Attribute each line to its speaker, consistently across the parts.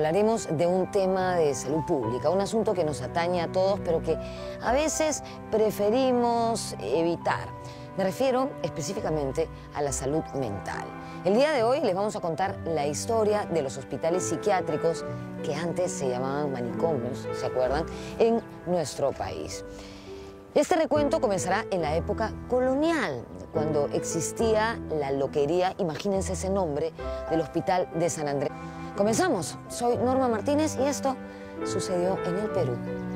Speaker 1: hablaremos de un tema de salud pública, un asunto que nos atañe a todos, pero que a veces preferimos evitar. Me refiero específicamente a la salud mental. El día de hoy les vamos a contar la historia de los hospitales psiquiátricos que antes se llamaban manicomios, ¿se acuerdan?, en nuestro país. Este recuento comenzará en la época colonial, cuando existía la loquería, imagínense ese nombre, del Hospital de San Andrés. Comenzamos. Soy Norma Martínez y esto sucedió en el Perú.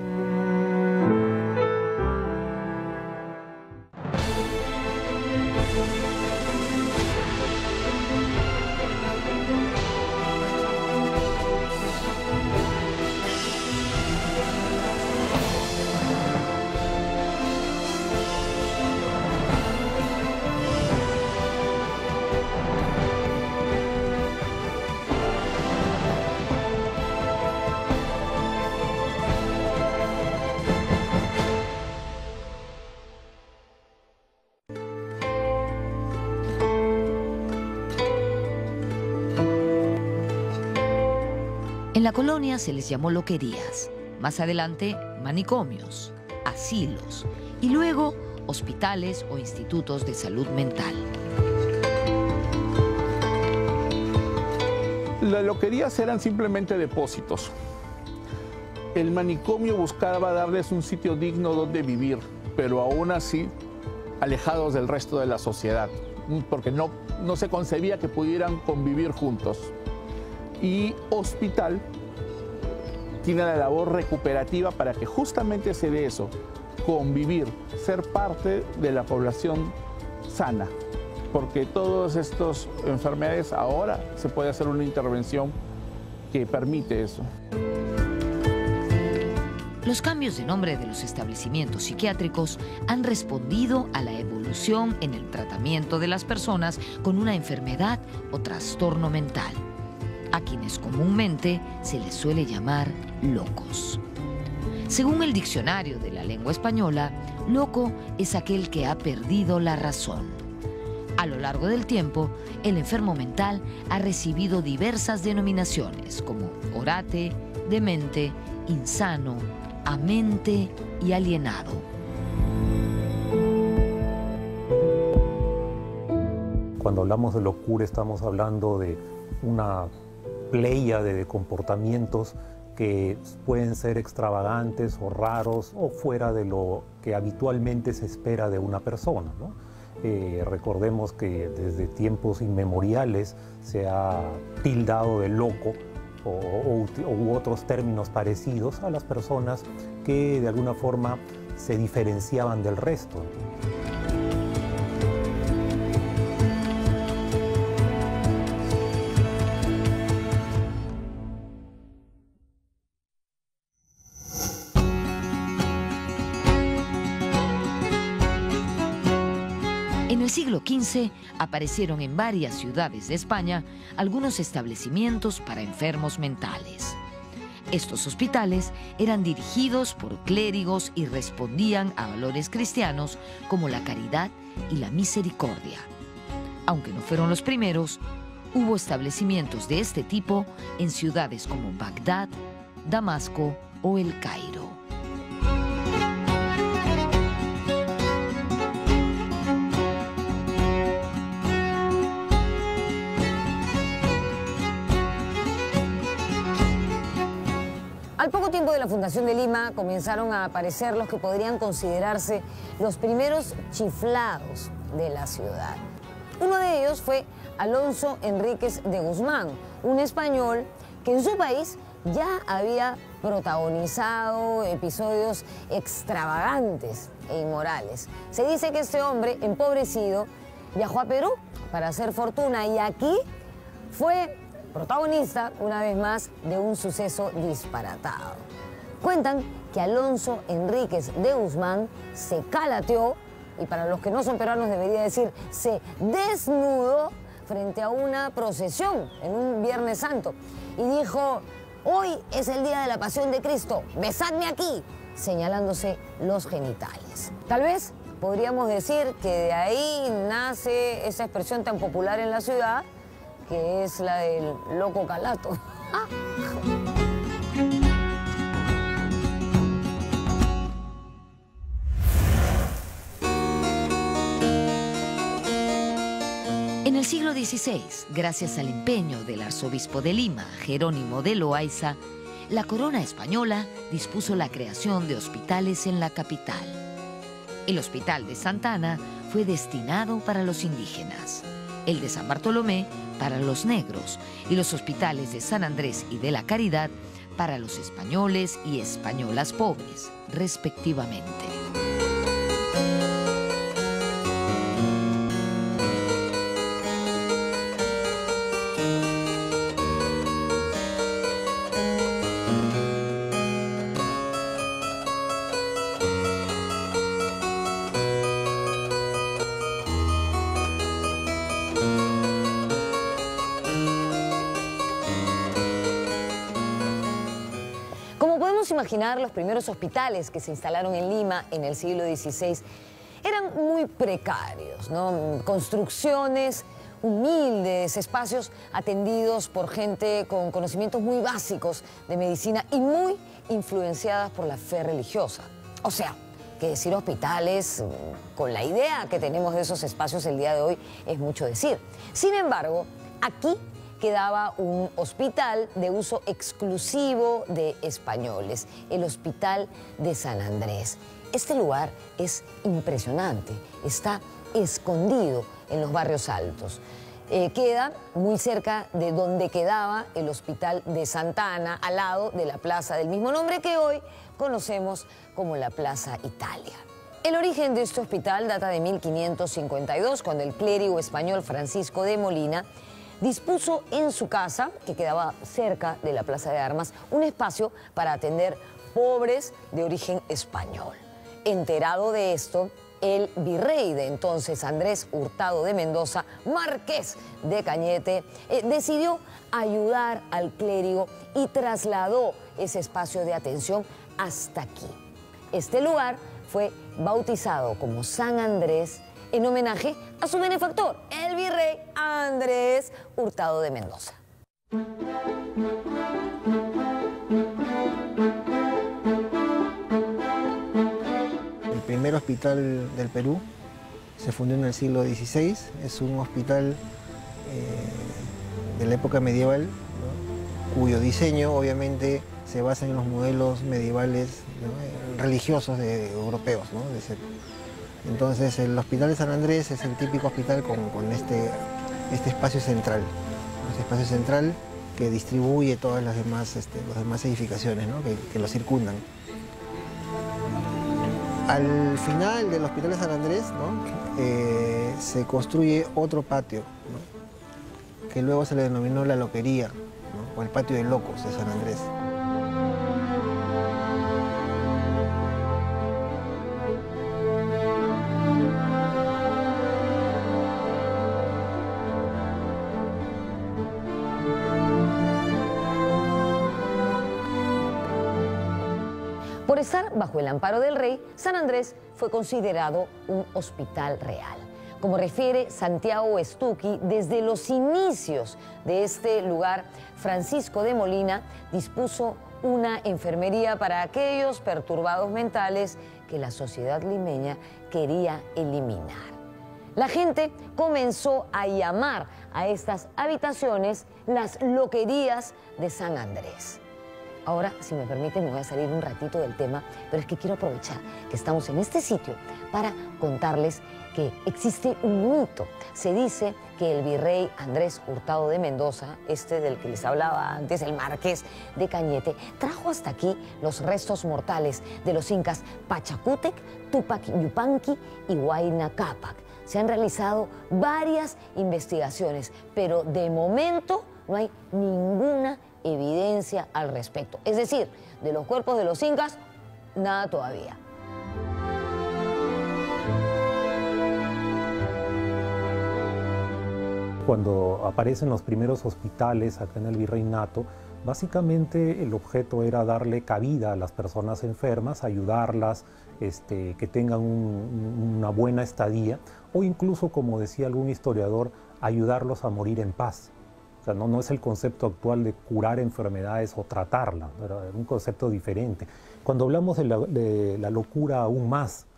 Speaker 2: En la colonia se les llamó loquerías, más adelante manicomios, asilos y luego hospitales o institutos de salud mental.
Speaker 3: Las loquerías eran simplemente depósitos. El manicomio buscaba darles un sitio digno donde vivir, pero aún así alejados del resto de la sociedad, porque no se concebía que pudieran convivir juntos. Y hospital tiene la labor recuperativa para que justamente se dé eso, convivir, ser parte de la población sana, porque todas estas enfermedades ahora se puede hacer una intervención que permite eso.
Speaker 2: Los cambios de nombre de los establecimientos psiquiátricos han respondido a la evolución en el tratamiento de las personas con una enfermedad o trastorno mental, a quienes comúnmente se les suele llamar locos. Según el diccionario de la lengua española, loco es aquel que ha perdido la razón. A lo largo del tiempo, el enfermo mental ha recibido diversas denominaciones como orate, demente, insano, amente y alienado.
Speaker 4: Cuando hablamos de locura estamos hablando de una pléyade de comportamientos que pueden ser extravagantes o raros o fuera de lo que habitualmente se espera de una persona, ¿no? Recordemos que desde tiempos inmemoriales se ha tildado de loco u otros términos parecidos a las personas que de alguna forma se diferenciaban del resto.
Speaker 2: En el siglo XV aparecieron en varias ciudades de España algunos establecimientos para enfermos mentales. Estos hospitales eran dirigidos por clérigos y respondían a valores cristianos como la caridad y la misericordia. Aunque no fueron los primeros, hubo establecimientos de este tipo en ciudades como Bagdad, Damasco o El Cairo.
Speaker 1: Al poco tiempo de la fundación de Lima comenzaron a aparecer los que podrían considerarse los primeros chiflados de la ciudad. Uno de ellos fue Alonso Enríquez de Guzmán, un español que en su país ya había protagonizado episodios extravagantes e inmorales. Se dice que este hombre, empobrecido, viajó a Perú para hacer fortuna y aquí fue protagonista, una vez más, de un suceso disparatado. Cuentan que Alonso Enríquez de Guzmán se calateó, y para los que no son peruanos debería decir, se desnudó frente a una procesión en un Viernes Santo y dijo: hoy es el día de la Pasión de Cristo, besadme aquí, señalándose los genitales. Tal vez podríamos decir que de ahí nace esa expresión tan popular en la ciudad, que es la del loco Calato.
Speaker 2: En el siglo XVI, gracias al empeño del arzobispo de Lima, Jerónimo de Loaiza, la corona española dispuso la creación de hospitales en la capital. El Hospital de Santa Ana fue destinado para los indígenas, el de San Bartolomé para los negros y los hospitales de San Andrés y de la Caridad para los españoles y españolas pobres, respectivamente.
Speaker 1: Imaginar, los primeros hospitales que se instalaron en Lima en el siglo XVI eran muy precarios, ¿no? Construcciones humildes, espacios atendidos por gente con conocimientos muy básicos de medicina y muy influenciadas por la fe religiosa. O sea, que decir hospitales con la idea que tenemos de esos espacios el día de hoy es mucho decir. Sin embargo, aquí quedaba un hospital de uso exclusivo de españoles, el Hospital de San Andrés. Este lugar es impresionante, está escondido en los barrios altos. Queda muy cerca de donde quedaba el Hospital de Santa Ana, al lado de la plaza del mismo nombre que hoy conocemos como la Plaza Italia. El origen de este hospital data de 1552, cuando el clérigo español Francisco de Molina dispuso en su casa, que quedaba cerca de la Plaza de Armas, un espacio para atender pobres de origen español. Enterado de esto, el virrey de entonces, Andrés Hurtado de Mendoza, marqués de Cañete, decidió ayudar al clérigo y trasladó ese espacio de atención hasta aquí. Este lugar fue bautizado como San Andrés en homenaje a su benefactor, el virrey Andrés Hurtado de Mendoza.
Speaker 5: El primer hospital del Perú se fundó en el siglo XVI, es un hospital de la época medieval, ¿no? Cuyo diseño obviamente se basa en los modelos medievales, ¿no? Religiosos europeos, ¿no? Entonces el Hospital de San Andrés es el típico hospital con este espacio central, este espacio central que distribuye todas las demás, las demás edificaciones, ¿no? que lo circundan. Al final del Hospital de San Andrés, ¿no? Se construye otro patio, ¿no? Que luego se le denominó la Loquería, ¿no? O el Patio de Locos de San Andrés.
Speaker 1: Por estar bajo el amparo del rey, San Andrés fue considerado un hospital real. Como refiere Santiago Stucchi, desde los inicios de este lugar, Francisco de Molina dispuso una enfermería para aquellos perturbados mentales que la sociedad limeña quería eliminar. La gente comenzó a llamar a estas habitaciones las loquerías de San Andrés. Ahora, si me permiten, me voy a salir un ratito del tema, pero es que quiero aprovechar que estamos en este sitio para contarles que existe un mito. Se dice que el virrey Andrés Hurtado de Mendoza, del que les hablaba antes, el marqués de Cañete, trajo hasta aquí los restos mortales de los incas Pachacútec, Tupac Yupanqui y Huayna Cápac. Se han realizado varias investigaciones, pero de momento no hay ninguna evidencia al respecto. Es decir, de los cuerpos de los incas, nada todavía.
Speaker 4: Cuando aparecen los primeros hospitales acá en el Virreinato, básicamente el objeto era darle cabida a las personas enfermas, ayudarlas, que tengan una buena estadía, o incluso, como decía algún historiador, ayudarlos a morir en paz. sea, no es el concepto actual de curar enfermedades o tratarlas, era un concepto diferente. Cuando hablamos de la locura aún más,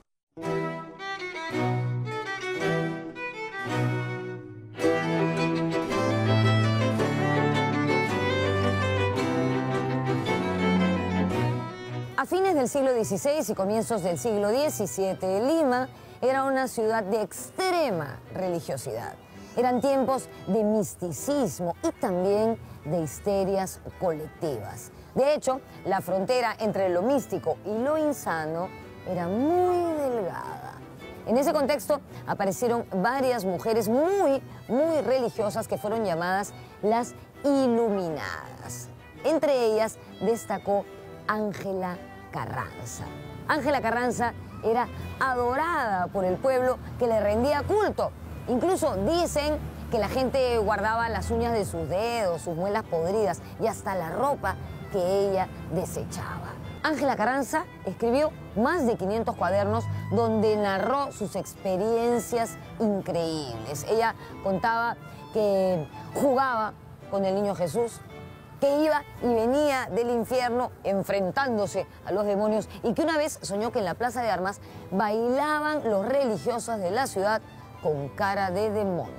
Speaker 1: A fines del siglo XVI y comienzos del siglo XVII, Lima era una ciudad de extrema religiosidad. Eran tiempos de misticismo y también de histerias colectivas. De hecho, la frontera entre lo místico y lo insano era muy delgada. En ese contexto aparecieron varias mujeres muy religiosas que fueron llamadas las iluminadas. Entre ellas destacó Ángela Carranza. Ángela Carranza era adorada por el pueblo que le rendía culto. Incluso dicen que la gente guardaba las uñas de sus dedos, sus muelas podridas y hasta la ropa que ella desechaba. Ángela Carranza escribió más de 500 cuadernos donde narró sus experiencias increíbles. Ella contaba que jugaba con el niño Jesús, que iba y venía del infierno enfrentándose a los demonios y que una vez soñó que en la Plaza de Armas bailaban los religiosos de la ciudad con cara de demonios.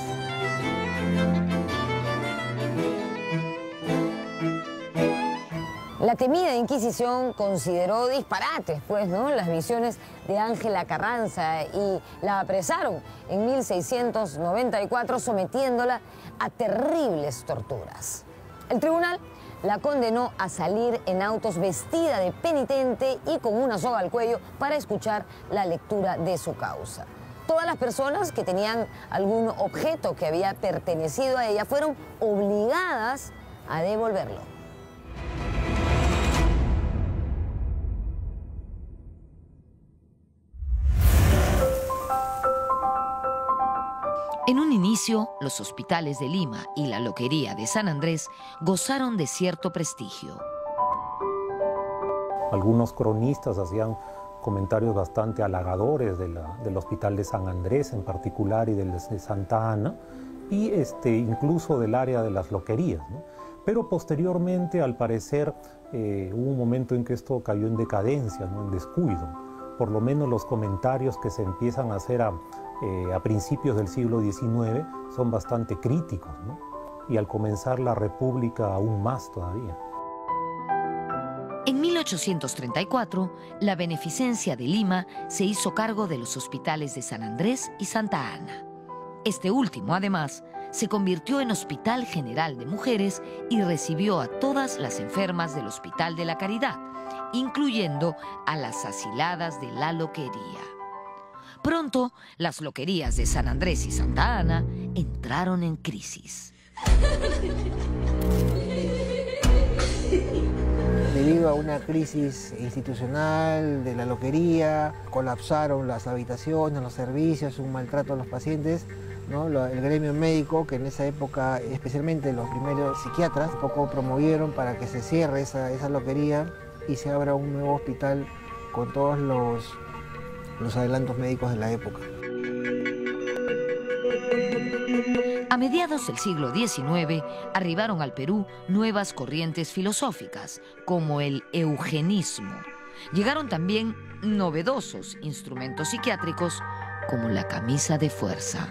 Speaker 1: La temida Inquisición consideró disparates, pues, ¿no?, las visiones de Ángela Carranza y la apresaron en 1694, sometiéndola a terribles torturas. El tribunal la condenó a salir en autos vestida de penitente y con una soga al cuello para escuchar la lectura de su causa. Todas las personas que tenían algún objeto que había pertenecido a ella fueron obligadas a devolverlo.
Speaker 2: En un inicio, los hospitales de Lima y la loquería de San Andrés gozaron de cierto prestigio.
Speaker 4: Algunos cronistas hacían comentarios bastante halagadores del Hospital de San Andrés en particular y del de Santa Ana, y incluso del área de las loquerías, ¿no? Pero posteriormente, al parecer, hubo un momento en que esto cayó en decadencia, ¿no?, en descuido. Por lo menos los comentarios que se empiezan a hacer a principios del siglo XIX son bastante críticos, ¿no? Y al comenzar la República aún más todavía.
Speaker 2: En 1834, la Beneficencia de Lima se hizo cargo de los hospitales de San Andrés y Santa Ana. Este último, además, se convirtió en Hospital General de Mujeres y recibió a todas las enfermas del Hospital de la Caridad, incluyendo a las asiladas de la loquería. Pronto, las loquerías de San Andrés y Santa Ana entraron en crisis.
Speaker 5: Debido a una crisis institucional de la loquería, colapsaron las habitaciones, los servicios, un maltrato a los pacientes, ¿no? El gremio médico, que en esa época, especialmente los primeros psiquiatras, poco promovieron para que se cierre esa loquería y se abra un nuevo hospital con todos los adelantos médicos de la época.
Speaker 2: A mediados del siglo XIX arribaron al Perú nuevas corrientes filosóficas, como el eugenismo. Llegaron también novedosos instrumentos psiquiátricos, como la camisa de fuerza.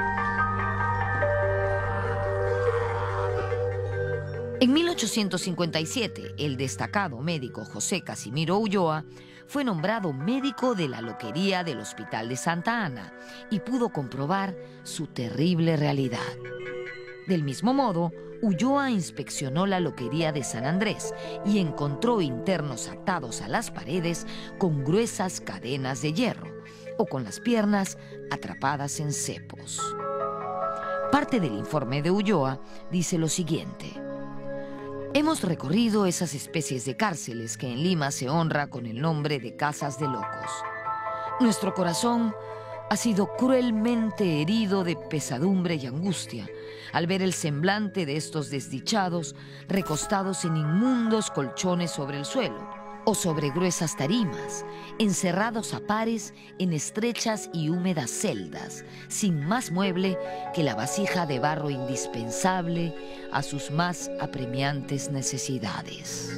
Speaker 2: En 1857, el destacado médico José Casimiro Ulloa fue nombrado médico de la loquería del Hospital de Santa Ana y pudo comprobar su terrible realidad. Del mismo modo, Ulloa inspeccionó la loquería de San Andrés y encontró internos atados a las paredes con gruesas cadenas de hierro o con las piernas atrapadas en cepos. Parte del informe de Ulloa dice lo siguiente: hemos recorrido esas especies de cárceles que en Lima se honra con el nombre de casas de locos. Nuestro corazón ha sido cruelmente herido de pesadumbre y angustia al ver el semblante de estos desdichados recostados en inmundos colchones sobre el suelo, o sobre gruesas tarimas, encerrados a pares en estrechas y húmedas celdas, sin más mueble que la vasija de barro indispensable a sus más apremiantes necesidades.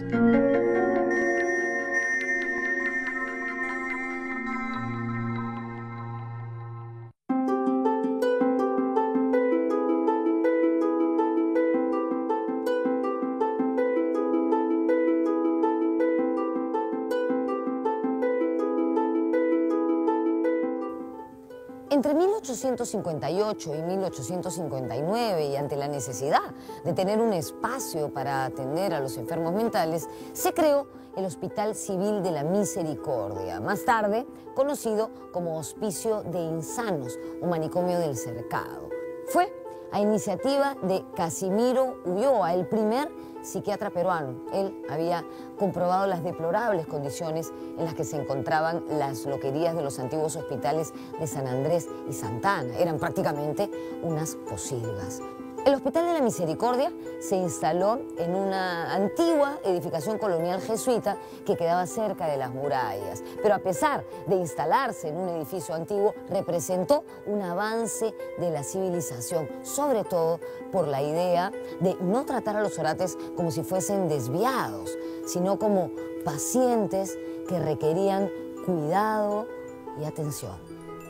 Speaker 1: Entre 1858 y 1859, y ante la necesidad de tener un espacio para atender a los enfermos mentales, se creó el Hospital Civil de la Misericordia, más tarde conocido como Hospicio de Insanos o Manicomio del Cercado. Fue a iniciativa de Casimiro Ulloa, el primer psiquiatra peruano. Él había comprobado las deplorables condiciones en las que se encontraban las loquerías de los antiguos hospitales de San Andrés y Santa Ana. Eran prácticamente unas pocilgas. El Hospital de la Misericordia se instaló en una antigua edificación colonial jesuita que quedaba cerca de las murallas. Pero a pesar de instalarse en un edificio antiguo, representó un avance de la civilización, sobre todo por la idea de no tratar a los orates como si fuesen desviados, sino como pacientes que requerían cuidado y atención.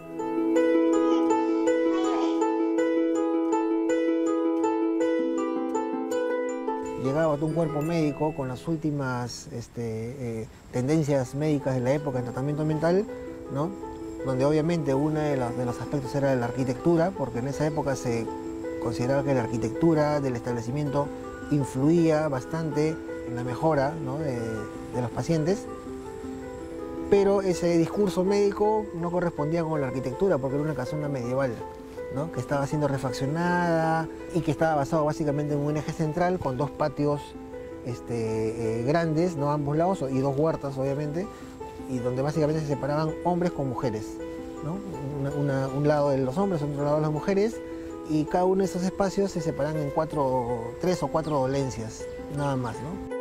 Speaker 5: Llegaba un cuerpo médico con las últimas tendencias médicas de la época en tratamiento mental, ¿no? Donde obviamente uno de los aspectos era la arquitectura, porque en esa época se consideraba que la arquitectura del establecimiento influía bastante en la mejora, ¿no?, de los pacientes. Pero ese discurso médico no correspondía con la arquitectura, porque era una casona medieval, ¿no?, que estaba siendo refaccionada y que estaba basado básicamente en un eje central con dos patios grandes, ¿no?, a ambos lados, y dos huertas obviamente, y donde básicamente se separaban hombres con mujeres, ¿no? Un lado de los hombres, otro lado de las mujeres, y cada uno de esos espacios se separan en 3 o 4 dolencias, nada más, ¿no?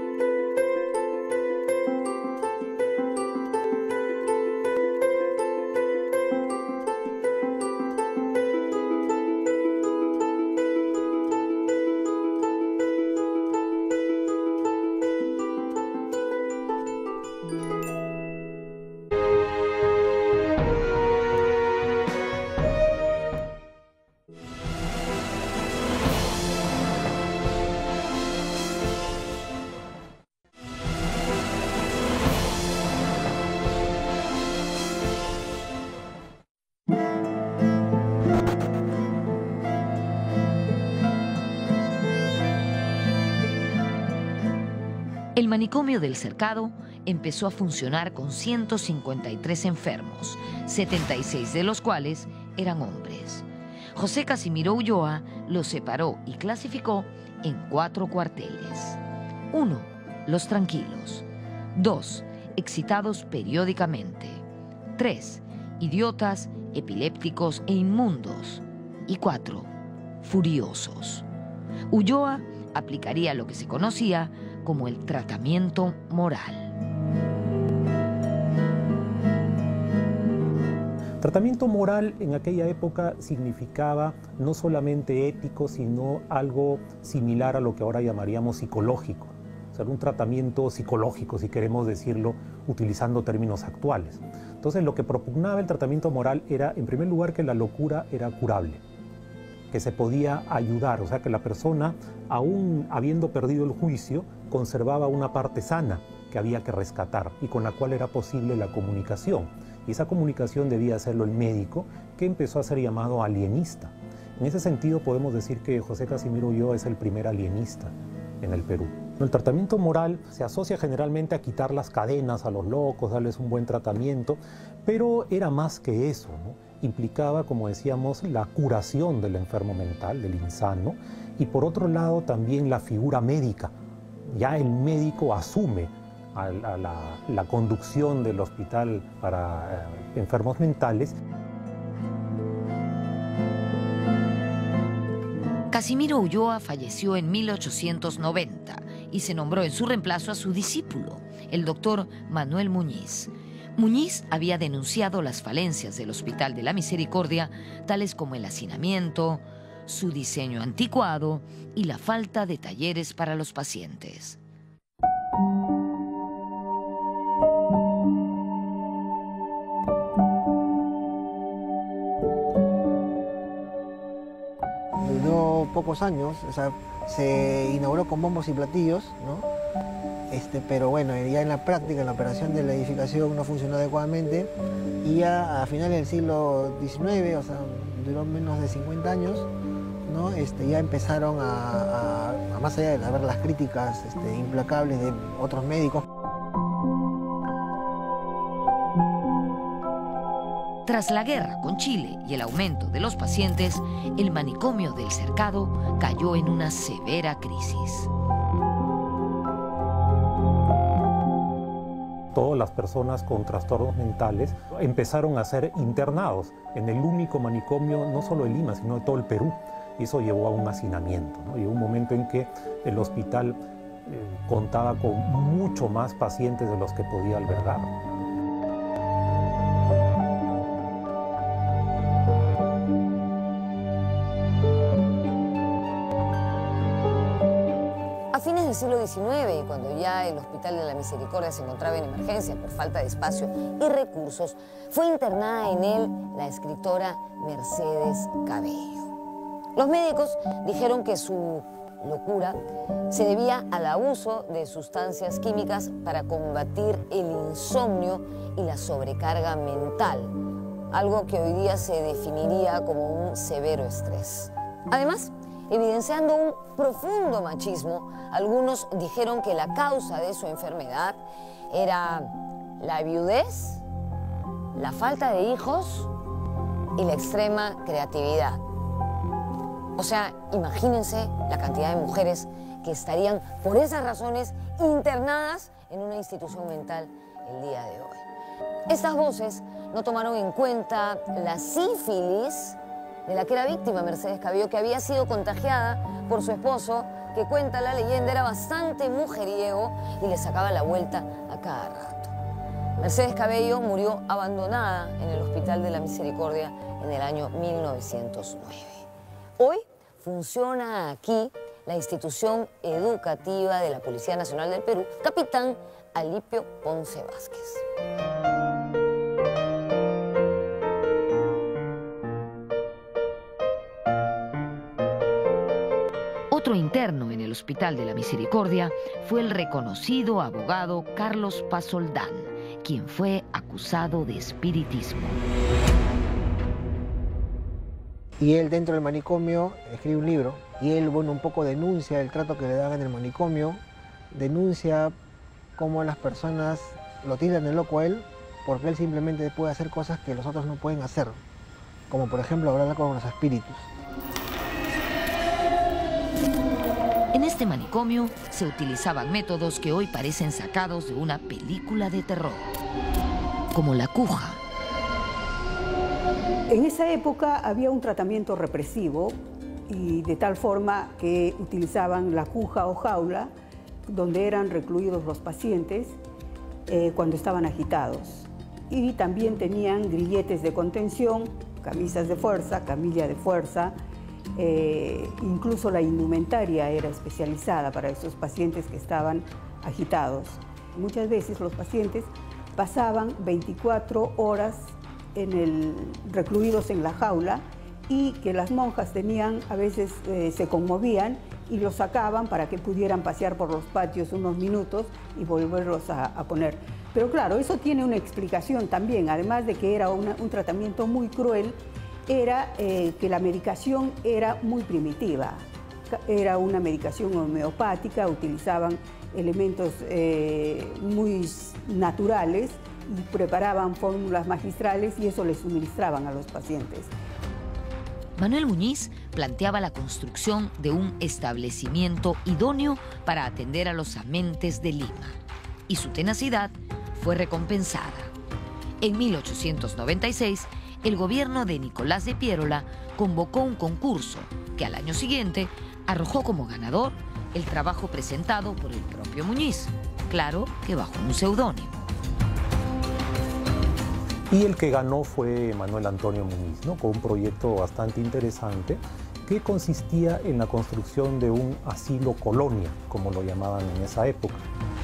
Speaker 2: El manicomio del Cercado empezó a funcionar con 153 enfermos, 76 de los cuales eran hombres. José Casimiro Ulloa los separó y clasificó en 4 cuarteles. 1. Los tranquilos. 2. Excitados periódicamente. 3. Idiotas, epilépticos e inmundos. Y 4. Furiosos. Ulloa aplicaría lo que se conocía como el tratamiento moral.
Speaker 4: Tratamiento moral en aquella época significaba no solamente ético, sino algo similar a lo que ahora llamaríamos psicológico. O sea, un tratamiento psicológico, si queremos decirlo, utilizando términos actuales. Entonces, lo que propugnaba el tratamiento moral era, en primer lugar, que la locura era curable, que se podía ayudar, o sea, que la persona, aún habiendo perdido el juicio, conservaba una parte sana que había que rescatar y con la cual era posible la comunicación. Y esa comunicación debía hacerlo el médico, que empezó a ser llamado alienista. En ese sentido podemos decir que José Casimiro Ulloa es el primer alienista en el Perú. El tratamiento moral se asocia generalmente a quitar las cadenas a los locos, darles un buen tratamiento, pero era más que eso, ¿no? Implicaba, como decíamos, la curación del enfermo mental, del insano, y por otro lado también la figura médica. Ya el médico asume la conducción del hospital para enfermos mentales.
Speaker 2: Casimiro Ulloa falleció en 1890 y se nombró en su reemplazo a su discípulo, el doctor Manuel Muñiz. Muñiz había denunciado las falencias del Hospital de la Misericordia, tales como el hacinamiento, su diseño anticuado y la falta de talleres para los pacientes.
Speaker 5: Duró pocos años, o sea, se inauguró con bombos y platillos, ¿no? Pero bueno, ya en la práctica, en la operación de la edificación no funcionó adecuadamente y ya a finales del siglo XIX, o sea, duró menos de 50 años, ¿no? Ya empezaron más allá de haber las críticas implacables de otros médicos.
Speaker 2: Tras la guerra con Chile y el aumento de los pacientes, el manicomio del Cercado cayó en una severa crisis.
Speaker 4: Todas las personas con trastornos mentales empezaron a ser internados en el único manicomio, no solo de Lima, sino de todo el Perú. Y eso llevó a un hacinamiento, ¿no? Llegó un momento en que el hospital contaba con mucho más pacientes de los que podía albergar.
Speaker 1: A fines del siglo XIX, cuando ya el Hospital de la Misericordia se encontraba en emergencia por falta de espacio y recursos, fue internada en él la escritora Mercedes Cabello. Los médicos dijeron que su locura se debía al abuso de sustancias químicas para combatir el insomnio y la sobrecarga mental, algo que hoy día se definiría como un severo estrés. Además, evidenciando un profundo machismo, algunos dijeron que la causa de su enfermedad era la viudez, la falta de hijos y la extrema creatividad. O sea, imagínense la cantidad de mujeres que estarían por esas razones internadas en una institución mental el día de hoy. Estas voces no tomaron en cuenta la sífilis de la que era víctima Mercedes Cabello, que había sido contagiada por su esposo, que cuenta la leyenda era bastante mujeriego y le sacaba la vuelta a cada rato. Mercedes Cabello murió abandonada en el Hospital de la Misericordia en el año 1909. Hoy funciona aquí la institución educativa de la Policía Nacional del Perú, Capitán Alipio Ponce Vázquez.
Speaker 2: Otro interno en el Hospital de la Misericordia fue el reconocido abogado Carlos Pasoldán, quien fue acusado de espiritismo.
Speaker 5: Y él dentro del manicomio escribe un libro y él, bueno, un poco denuncia el trato que le daban en el manicomio, denuncia cómo las personas lo tildan de loco a él porque él simplemente puede hacer cosas que los otros no pueden hacer, como por ejemplo hablar con los espíritus.
Speaker 2: En este manicomio se utilizaban métodos que hoy parecen sacados de una película de terror, como la cuja.
Speaker 6: En esa época había un tratamiento represivo y de tal forma que utilizaban la cuja o jaula donde eran recluidos los pacientes cuando estaban agitados. Y también tenían grilletes de contención, camisas de fuerza, camilla de fuerza. Incluso la indumentaria era especializada para esos pacientes que estaban agitados. Muchas veces los pacientes pasaban 24 horas recluidos en la jaula y que las monjas tenían, a veces se conmovían y los sacaban para que pudieran pasear por los patios unos minutos y volverlos a poner. Pero claro, eso tiene una explicación también, además de que era un tratamiento muy cruel, era que la medicación era muy primitiva. Era una medicación homeopática, utilizaban elementos muy naturales y preparaban fórmulas magistrales y eso les suministraban a los pacientes.
Speaker 2: Manuel Muñiz planteaba la construcción de un establecimiento idóneo para atender a los amentes de Lima, y su tenacidad fue recompensada. En 1896, el gobierno de Nicolás de Piérola convocó un concurso que al año siguiente arrojó como ganador el trabajo presentado por el propio Muñiz, claro que bajo un seudónimo.
Speaker 4: Y el que ganó fue Manuel Antonio Muñiz, ¿no? Con un proyecto bastante interesante que consistía en la construcción de un asilo colonia, como lo llamaban en esa época.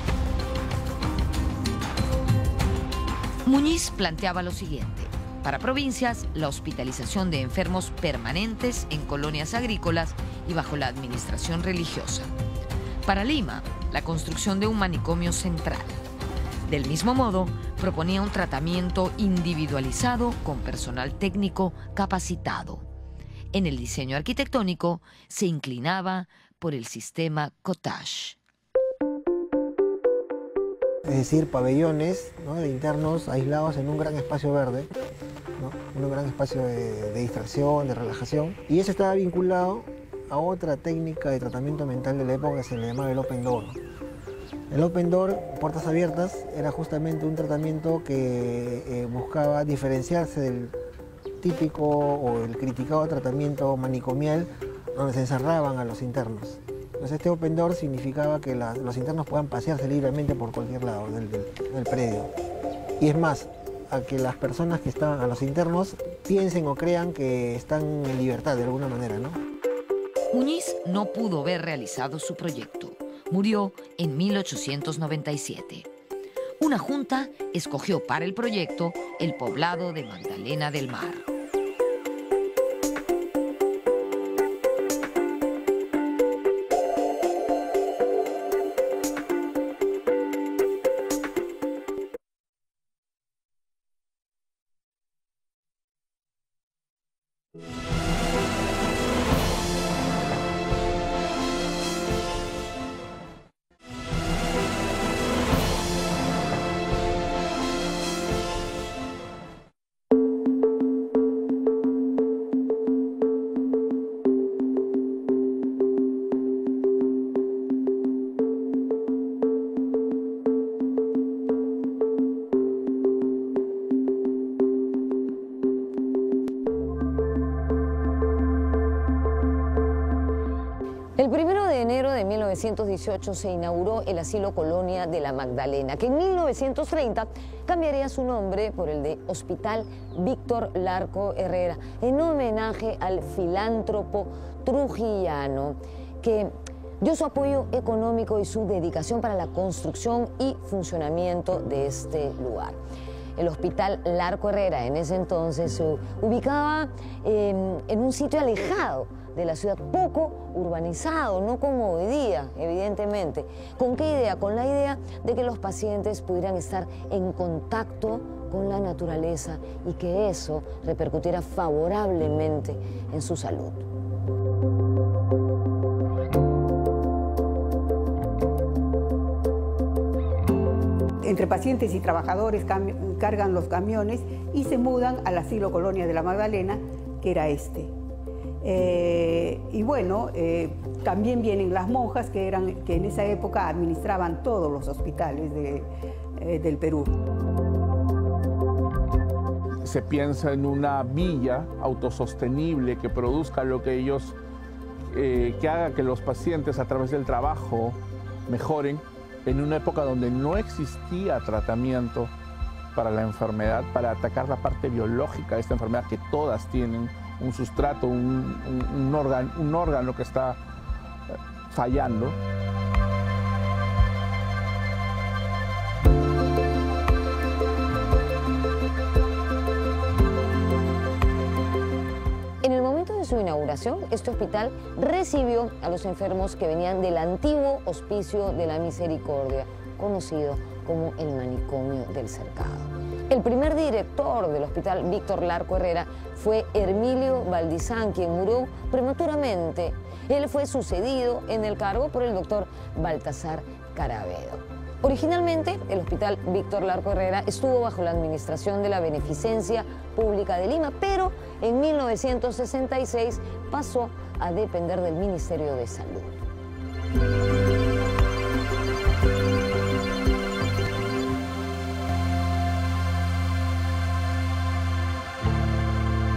Speaker 2: Muñiz planteaba lo siguiente: para provincias, la hospitalización de enfermos permanentes en colonias agrícolas y bajo la administración religiosa. Para Lima, la construcción de un manicomio central. Del mismo modo, proponía un tratamiento individualizado con personal técnico capacitado. En el diseño arquitectónico se inclinaba por el sistema cottage.
Speaker 5: Es decir, pabellones, ¿no?, de internos aislados en un gran espacio verde, ¿no?, un gran espacio de distracción, de relajación. Y eso estaba vinculado a otra técnica de tratamiento mental de la época que se le llamaba el open door. El open door, puertas abiertas, era justamente un tratamiento que buscaba diferenciarse del típico o el criticado tratamiento manicomial donde se encerraban a los internos. Entonces este open door significaba que los internos puedan pasearse libremente por cualquier lado del predio. Y es más, a que las personas que están, a los internos, piensen o crean que están en libertad de alguna manera, ¿no?
Speaker 2: Muñiz no pudo ver realizado su proyecto. Murió en 1897. Una junta escogió para el proyecto el poblado de Magdalena del Mar.
Speaker 1: El 1 de enero de 1918 se inauguró el asilo colonia de la Magdalena, que en 1930 cambiaría su nombre por el de Hospital Víctor Larco Herrera, en homenaje al filántropo trujillano que dio su apoyo económico y su dedicación para la construcción y funcionamiento de este lugar. El Hospital Larco Herrera en ese entonces se ubicaba en un sitio alejado de la ciudad, poco urbanizado, no como hoy día, evidentemente. ¿Con qué idea? Con la idea de que los pacientes pudieran estar en contacto con la naturaleza y que eso repercutiera favorablemente en su salud.
Speaker 6: Entre pacientes y trabajadores cargan los camiones y se mudan al asilo colonia de la Magdalena, que era este. Y bueno, también vienen las monjas que en esa época administraban todos los hospitales del Perú.
Speaker 3: Se piensa en una villa autosostenible que produzca lo que ellos, que haga que los pacientes a través del trabajo mejoren, en una época donde no existía tratamiento para la enfermedad, para atacar la parte biológica de esta enfermedad, que todas tienen un sustrato, un órgano que está fallando.
Speaker 1: En el momento de su inauguración, este hospital recibió a los enfermos que venían del antiguo Hospicio de la Misericordia, conocido como el Manicomio del Cercado. El primer director del Hospital Víctor Larco Herrera fue Hermilio Valdizán, quien murió prematuramente. Él fue sucedido en el cargo por el doctor Baltasar Caravedo. Originalmente, el Hospital Víctor Larco Herrera estuvo bajo la administración de la Beneficencia Pública de Lima, pero en 1966 pasó a depender del Ministerio de Salud.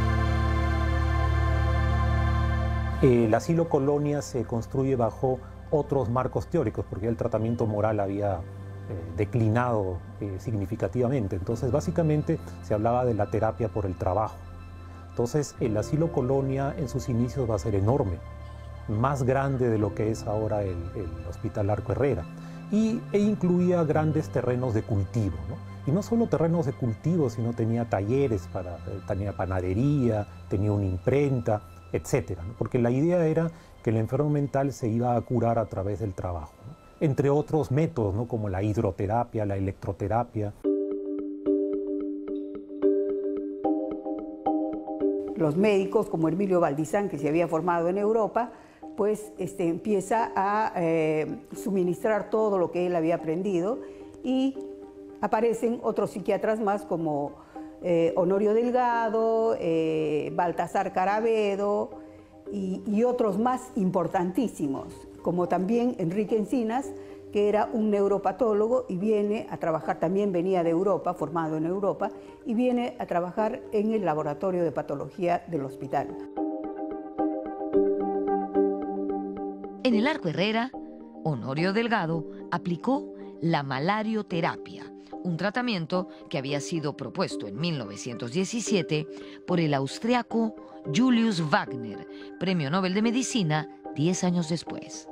Speaker 4: El asilo colonia se construye bajo otros marcos teóricos, porque el tratamiento moral había declinado significativamente. Entonces, básicamente se hablaba de la terapia por el trabajo. Entonces, el asilo colonia en sus inicios va a ser enorme, más grande de lo que es ahora el Hospital Arco Herrera, e incluía grandes terrenos de cultivo, ¿no? Y no solo terrenos de cultivo, sino tenía talleres, tenía panadería, tenía una imprenta, etcétera, ¿no? Porque la idea era que el enfermo mental se iba a curar a través del trabajo, ¿no? Entre otros métodos, ¿no? Como la hidroterapia, la electroterapia.
Speaker 6: Los médicos, como Emilio Valdizán, que se había formado en Europa, pues empieza a suministrar todo lo que él había aprendido, y aparecen otros psiquiatras más como Honorio Delgado, Baltasar Carabedo y otros más importantísimos, como también Enrique Encinas, que era un neuropatólogo y viene a trabajar, también venía de Europa, formado en Europa, y viene a trabajar en el laboratorio de patología del hospital.
Speaker 2: En el Arco Herrera, Honorio Delgado aplicó la malarioterapia, un tratamiento que había sido propuesto en 1917 por el austriaco Julius Wagner, Premio Nobel de Medicina 10 años después.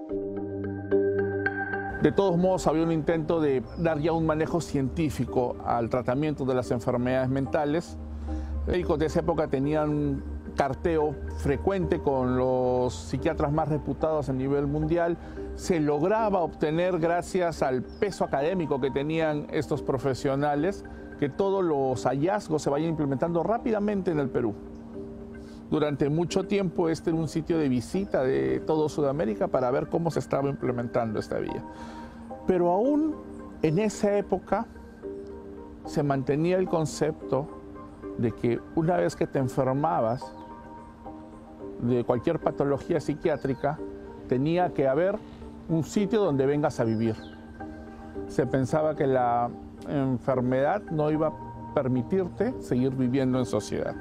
Speaker 3: De todos modos, había un intento de dar ya un manejo científico al tratamiento de las enfermedades mentales. Los médicos de esa época tenían un carteo frecuente con los psiquiatras más reputados a nivel mundial. Se lograba obtener, gracias al peso académico que tenían estos profesionales, que todos los hallazgos se vayan implementando rápidamente en el Perú. Durante mucho tiempo este era un sitio de visita de todo Sudamérica para ver cómo se estaba implementando esta vía. Pero aún en esa época se mantenía el concepto de que una vez que te enfermabas de cualquier patología psiquiátrica, tenía que haber un sitio donde vengas a vivir. Se pensaba que la enfermedad no iba a permitirte seguir viviendo en sociedad.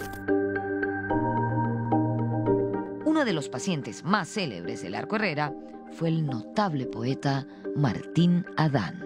Speaker 2: Uno de los pacientes más célebres del Arco Herrera fue el notable poeta Martín Adán.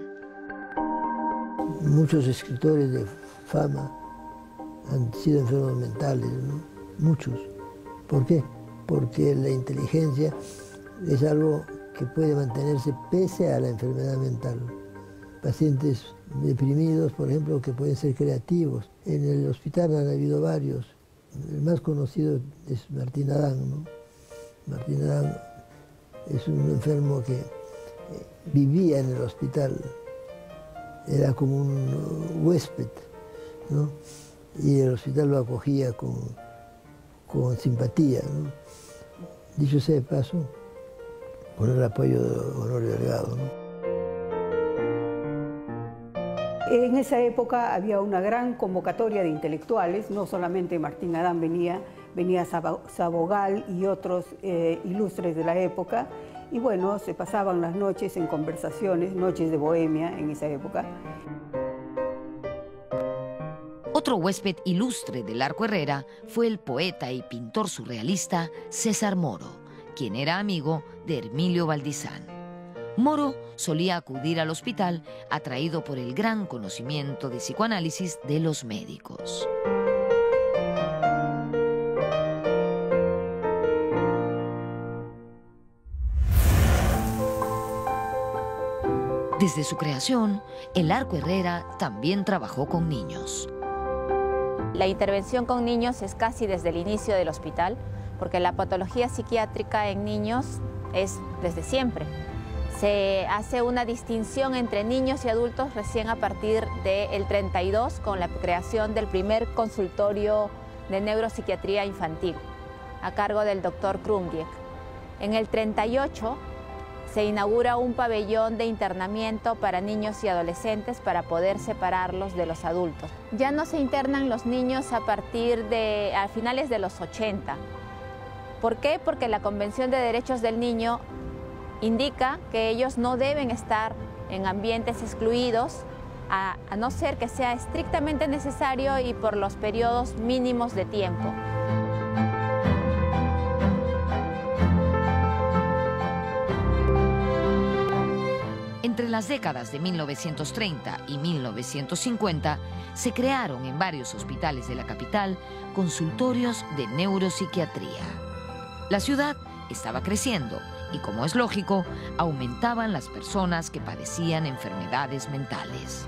Speaker 7: Muchos escritores de fama han sido enfermos mentales, ¿no? Muchos. ¿Por qué? Porque la inteligencia es algo que puede mantenerse pese a la enfermedad mental. Pacientes deprimidos, por ejemplo, que pueden ser creativos. En el hospital han habido varios. El más conocido es Martín Adán, ¿no? Martín Adán es un enfermo que vivía en el hospital, era como un huésped, ¿no? Y el hospital lo acogía con simpatía, ¿no? Dicho sea de paso, con el apoyo de Honorio Delgado, ¿no?
Speaker 6: En esa época había una gran convocatoria de intelectuales, no solamente Martín Adán venía Sabogal y otros ilustres de la época, y bueno, se pasaban las noches en conversaciones, noches de bohemia en esa época.
Speaker 2: Otro huésped ilustre del Arco Herrera fue el poeta y pintor surrealista César Moro, quien era amigo de Emilio Valdizán. Moro solía acudir al hospital atraído por el gran conocimiento de psicoanálisis de los médicos. Desde su creación, el Arco Herrera también trabajó con niños.
Speaker 8: La intervención con niños es casi desde el inicio del hospital, porque la patología psiquiátrica en niños es desde siempre. Se hace una distinción entre niños y adultos recién a partir del 32, con la creación del primer consultorio de neuropsiquiatría infantil, a cargo del doctor Krumdiek. En el 38 se inaugura un pabellón de internamiento para niños y adolescentes para poder separarlos de los adultos. Ya no se internan los niños a finales de los 80. ¿Por qué? Porque la Convención de Derechos del Niño indica que ellos no deben estar en ambientes excluidos, a no ser que sea estrictamente necesario y por los periodos mínimos de tiempo.
Speaker 2: Entre las décadas de 1930 y 1950, se crearon en varios hospitales de la capital consultorios de neuropsiquiatría. La ciudad estaba creciendo y, como es lógico, aumentaban las personas que padecían enfermedades mentales.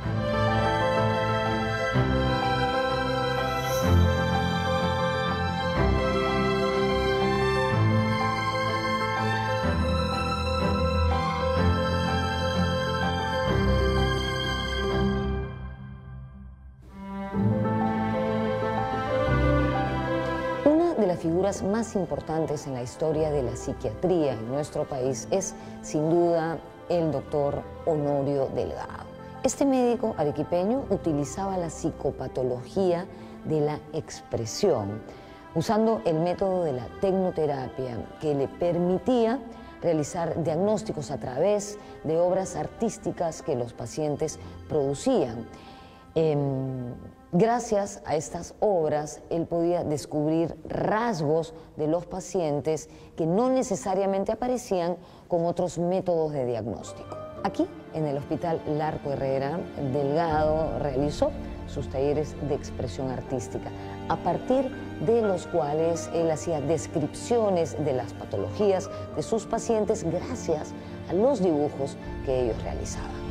Speaker 1: Las figuras más importantes en la historia de la psiquiatría en nuestro país es, sin duda, el doctor Honorio Delgado. Este médico arequipeño utilizaba la psicopatología de la expresión, usando el método de la tecnoterapia, que le permitía realizar diagnósticos a través de obras artísticas que los pacientes producían. Gracias a estas obras, él podía descubrir rasgos de los pacientes que no necesariamente aparecían con otros métodos de diagnóstico. Aquí, en el Hospital Larco Herrera, Delgado realizó sus talleres de expresión artística, a partir de los cuales él hacía descripciones de las patologías de sus pacientes gracias a los dibujos que ellos realizaban.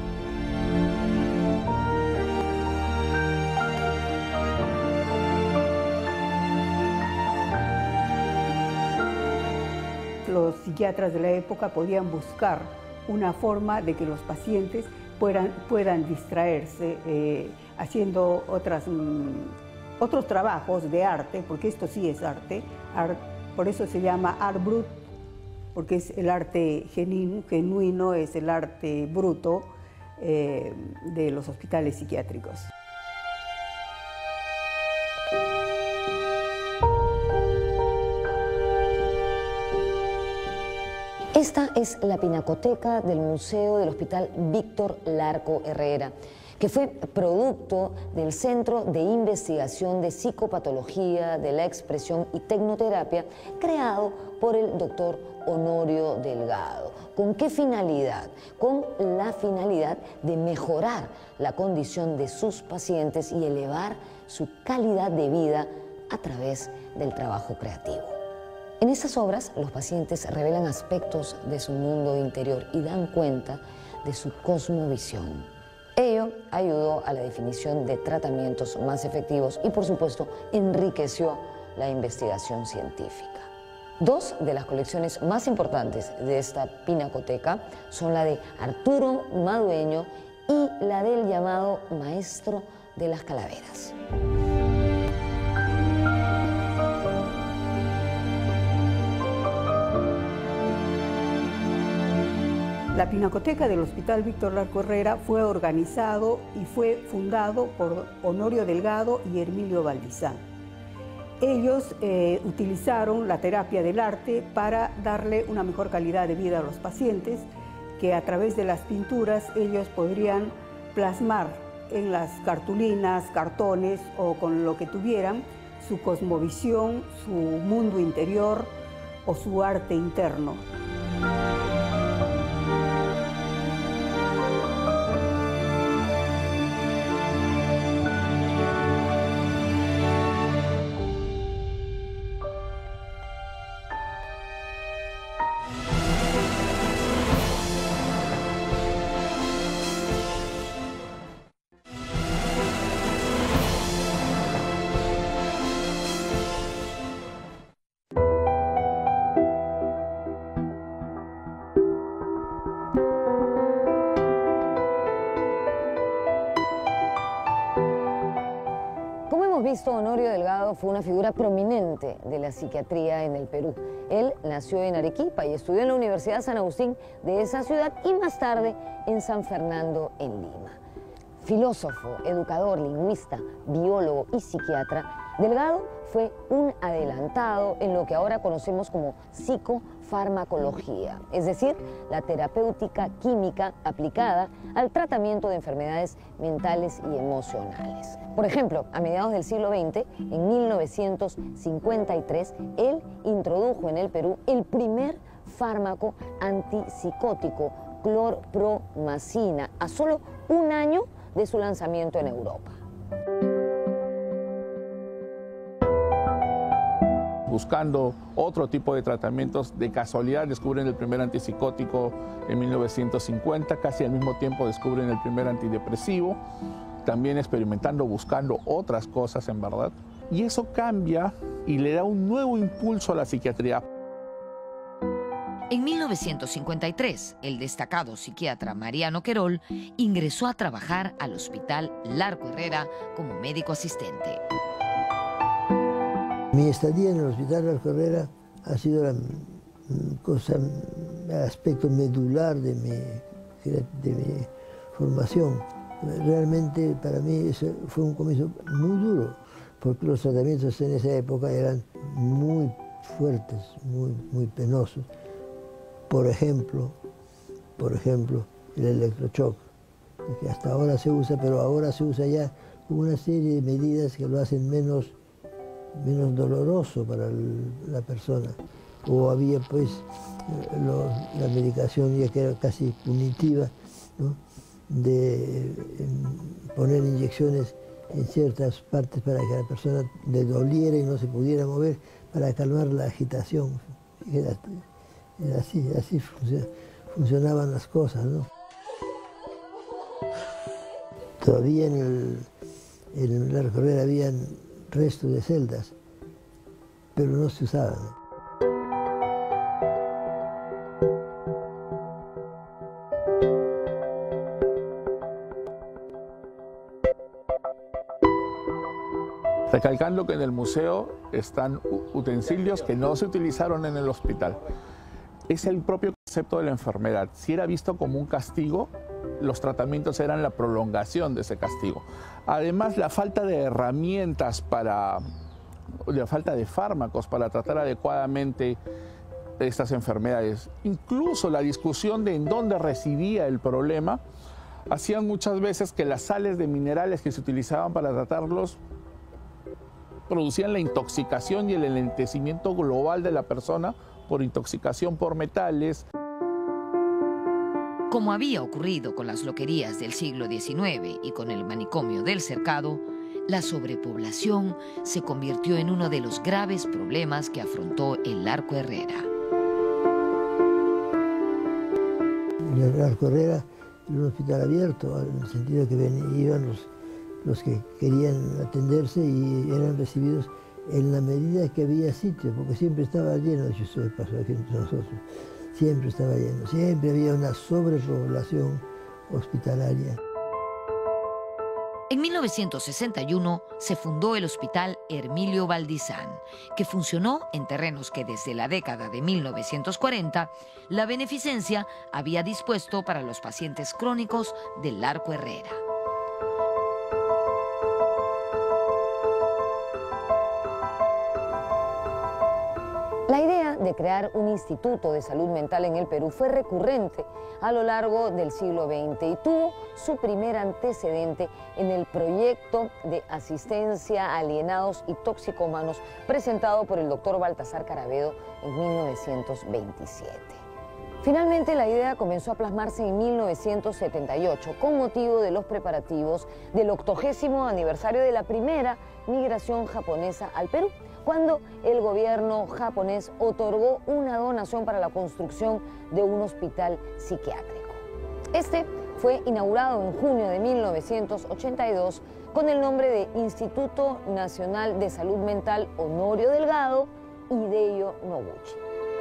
Speaker 6: Los psiquiatras de la época podían buscar una forma de que los pacientes puedan distraerse haciendo otros trabajos de arte, porque esto sí es arte, por eso se llama art brut, porque es el arte genuino, es el arte bruto de los hospitales psiquiátricos.
Speaker 1: Esta es la pinacoteca del Museo del Hospital Víctor Larco Herrera, que fue producto del Centro de Investigación de Psicopatología de la Expresión y Tecnoterapia, creado por el doctor Honorio Delgado. ¿Con qué finalidad? Con la finalidad de mejorar la condición de sus pacientes y elevar su calidad de vida a través del trabajo creativo. En estas obras, los pacientes revelan aspectos de su mundo interior y dan cuenta de su cosmovisión. Ello ayudó a la definición de tratamientos más efectivos y, por supuesto, enriqueció la investigación científica. Dos de las colecciones más importantes de esta pinacoteca son la de Arturo Madueño y la del llamado Maestro de las Calaveras.
Speaker 6: La Pinacoteca del Hospital Víctor Larco Herrera fue organizado y fue fundado por Honorio Delgado y Hermilio Valdizán. Ellos utilizaron la terapia del arte para darle una mejor calidad de vida a los pacientes, que a través de las pinturas ellos podrían plasmar en las cartulinas, cartones o con lo que tuvieran su cosmovisión, su mundo interior o su arte interno.
Speaker 1: Honorio Delgado fue una figura prominente de la psiquiatría en el Perú. Él nació en Arequipa y estudió en la Universidad San Agustín de esa ciudad y más tarde en San Fernando, en Lima. Filósofo, educador, lingüista, biólogo y psiquiatra, Delgado fue un adelantado en lo que ahora conocemos como psicofarmacología, es decir, la terapéutica química aplicada al tratamiento de enfermedades mentales y emocionales. Por ejemplo, a mediados del siglo XX, en 1953, él introdujo en el Perú el primer fármaco antipsicótico clorpromazina, a solo un año de su lanzamiento en Europa.
Speaker 3: Buscando otro tipo de tratamientos, de casualidad descubren el primer antipsicótico en 1950, casi al mismo tiempo descubren el primer antidepresivo, también experimentando, buscando otras cosas en verdad. Y eso cambia y le da un nuevo impulso a la psiquiatría.
Speaker 2: En 1953, el destacado psiquiatra Mariano Querol ingresó a trabajar al Hospital Larco Herrera como médico asistente.
Speaker 7: Mi estadía en el Hospital Larco Herrera ha sido el aspecto medular de mi formación. Realmente para mí eso fue un comienzo muy duro, porque los tratamientos en esa época eran muy fuertes, muy penosos. Por ejemplo, el electroshock, que hasta ahora se usa, pero ahora se usa ya con una serie de medidas que lo hacen menos doloroso para la persona. O había pues la medicación ya que era casi punitiva, ¿no? De poner inyecciones en ciertas partes para que a la persona le doliera y no se pudiera mover, para calmar la agitación. Así funcionaban las cosas, ¿no? Todavía en el Larco Herrera habían restos de celdas, pero no se usaban.
Speaker 3: Recalcando que en el museo están utensilios que no se utilizaron en el hospital. Es el propio concepto de la enfermedad. Si era visto como un castigo, los tratamientos eran la prolongación de ese castigo. Además, la falta de herramientas la falta de fármacos para tratar adecuadamente estas enfermedades, incluso la discusión de en dónde residía el problema, hacían muchas veces que las sales de minerales que se utilizaban para tratarlos producían la intoxicación y el enlentecimiento global de la persona por intoxicación por metales.
Speaker 2: Como había ocurrido con las loquerías del siglo XIX y con el manicomio del Cercado, la sobrepoblación se convirtió en uno de los graves problemas que afrontó el Larco Herrera.
Speaker 7: El Larco Herrera era un hospital abierto, en el sentido que iban los que querían atenderse y eran recibidos en la medida que había sitio, porque siempre estaba lleno, de hecho, pasó aquí entre nosotros, siempre estaba lleno, siempre había una sobrepoblación hospitalaria.
Speaker 2: En 1961 se fundó el Hospital Hermilio Valdizán, que funcionó en terrenos que desde la década de 1940 la beneficencia había dispuesto para los pacientes crónicos del Larco Herrera.
Speaker 1: La idea de crear un instituto de salud mental en el Perú fue recurrente a lo largo del siglo XX y tuvo su primer antecedente en el proyecto de asistencia a alienados y toxicómanos presentado por el doctor Baltasar Caravedo en 1927. Finalmente, la idea comenzó a plasmarse en 1978 con motivo de los preparativos del 80º aniversario de la primera migración japonesa al Perú, cuando el gobierno japonés otorgó una donación para la construcción de un hospital psiquiátrico. Este fue inaugurado en junio de 1982 con el nombre de Instituto Nacional de Salud Mental Honorio Delgado Hideo Noguchi.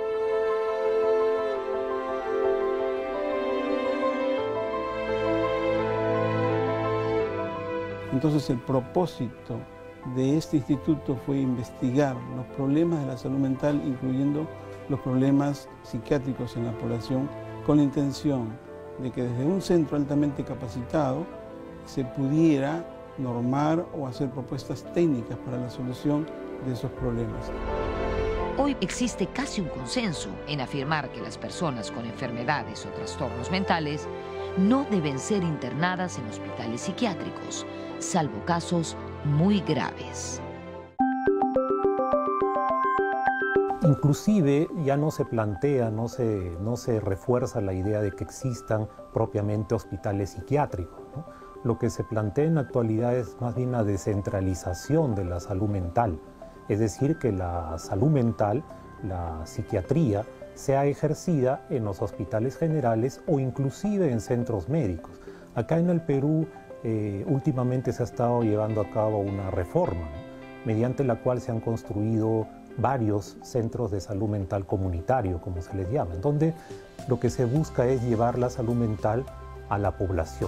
Speaker 9: Entonces el propósito de este instituto fue investigar los problemas de la salud mental, incluyendo los problemas psiquiátricos en la población, con la intención de que desde un centro altamente capacitado se pudiera normar o hacer propuestas técnicas para la solución de esos problemas.
Speaker 2: Hoy existe casi un consenso en afirmar que las personas con enfermedades o trastornos mentales no deben ser internadas en hospitales psiquiátricos, salvo casos muy graves.
Speaker 4: Inclusive ya no se plantea, no se refuerza la idea de que existan propiamente hospitales psiquiátricos, ¿no? Lo que se plantea en la actualidad es más bien la descentralización de la salud mental, es decir, que la salud mental, la psiquiatría, sea ejercida en los hospitales generales o inclusive en centros médicos. Acá en el Perú últimamente se ha estado llevando a cabo una reforma, ¿no?, mediante la cual se han construido varios centros de salud mental comunitario, como se les llama, donde lo que se busca es llevar la salud mental a la población.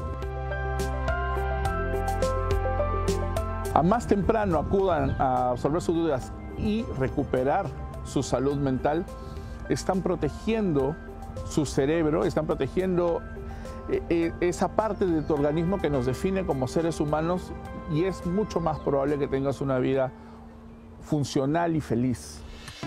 Speaker 3: A más temprano acudan a absorber sus dudas y recuperar su salud mental, están protegiendo su cerebro, están protegiendo esa parte de tu organismo que nos define como seres humanos, y es mucho más probable que tengas una vida funcional y feliz.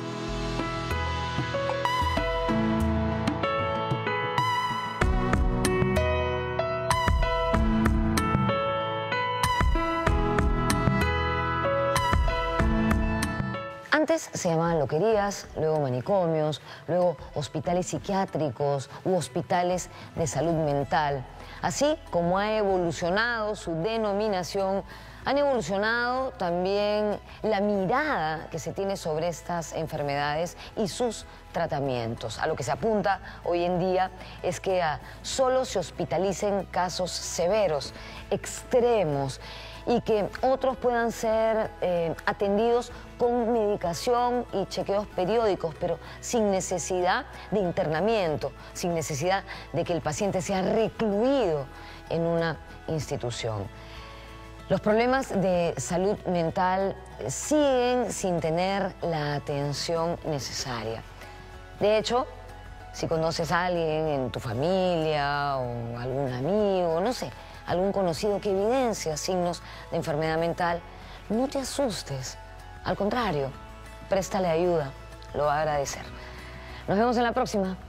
Speaker 1: Antes se llamaban loquerías, luego manicomios, luego hospitales psiquiátricos u hospitales de salud mental. Así como ha evolucionado su denominación, han evolucionado también la mirada que se tiene sobre estas enfermedades y sus tratamientos. A lo que se apunta hoy en día es que solo se hospitalicen casos severos, extremos, y que otros puedan ser atendidos con medicación y chequeos periódicos, pero sin necesidad de internamiento, sin necesidad de que el paciente sea recluido en una institución. Los problemas de salud mental siguen sin tener la atención necesaria. De hecho, si conoces a alguien en tu familia o algún amigo, no sé, algún conocido que evidencia signos de enfermedad mental, no te asustes. Al contrario, préstale ayuda, lo va a agradecer. Nos vemos en la próxima.